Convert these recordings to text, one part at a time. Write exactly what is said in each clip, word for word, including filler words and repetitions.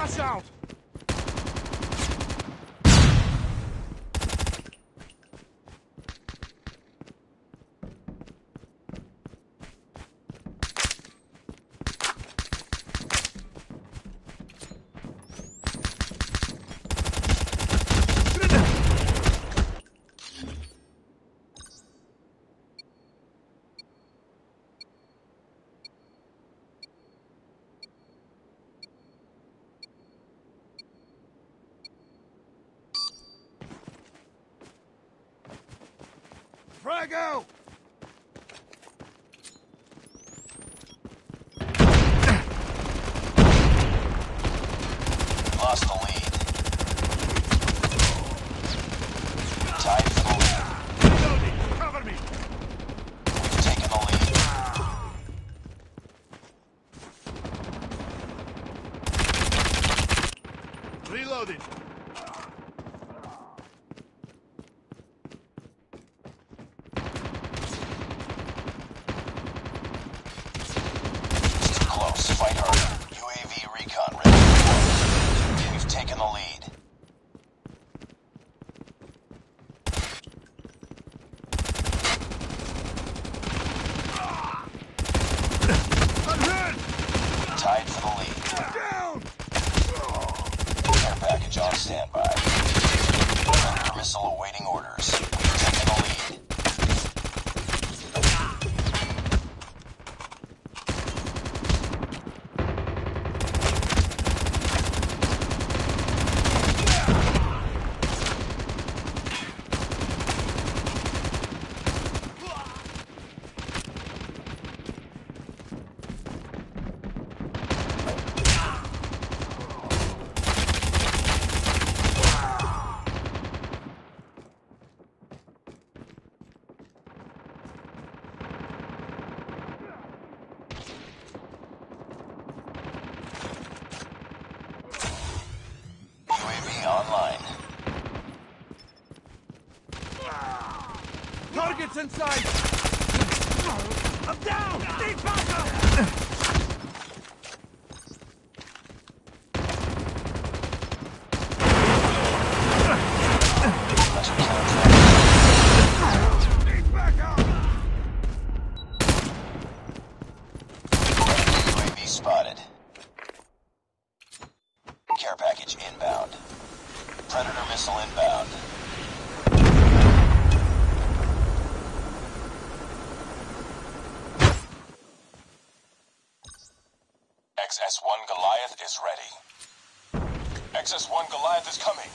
Gas out! Frago! Lost the lead. Tied for the lead. Reloading! Cover me! We've taken the lead. Reloading! Close. Fight harder. U A V recon ready. We've taken the lead. I'm hit! Tied for the lead. Down! Care package on standby. Predator missile awaiting orders. We've taken the lead. U A V online. Targets inside! I'm down! Need backup! Need backup! U A V spotted. Care package inbound. Predator missile inbound. X S one Goliath is ready. X S one Goliath is coming.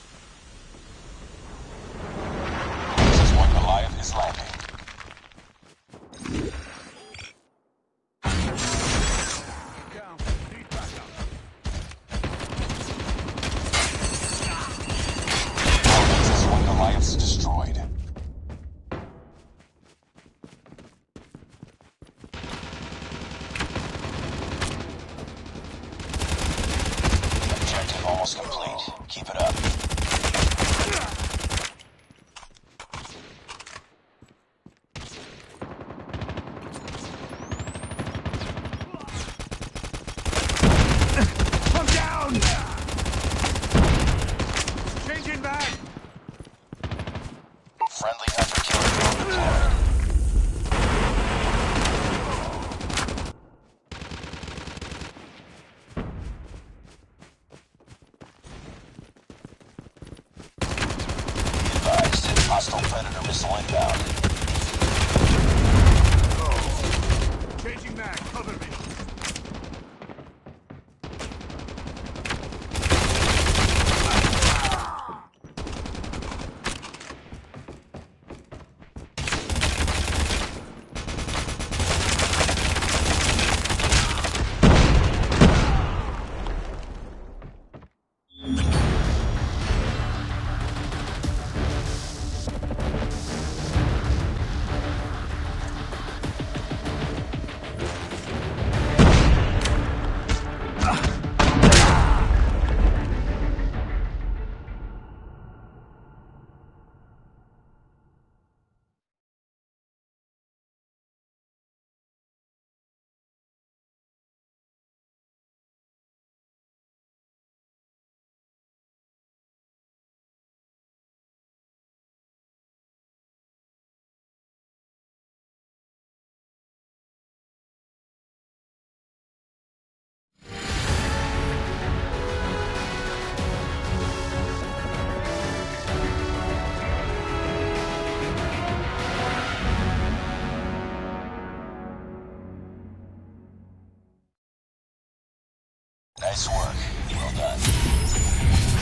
X S one Goliath is landing. Down. Need backup. X S one Goliath's destroyed. Objective almost complete. Keep it up. I'm down! Changing back! Friendly hunter killer drone deployed. Be advised, hostile predator missile inbound. Changing back, cover me! Nice work. Well done.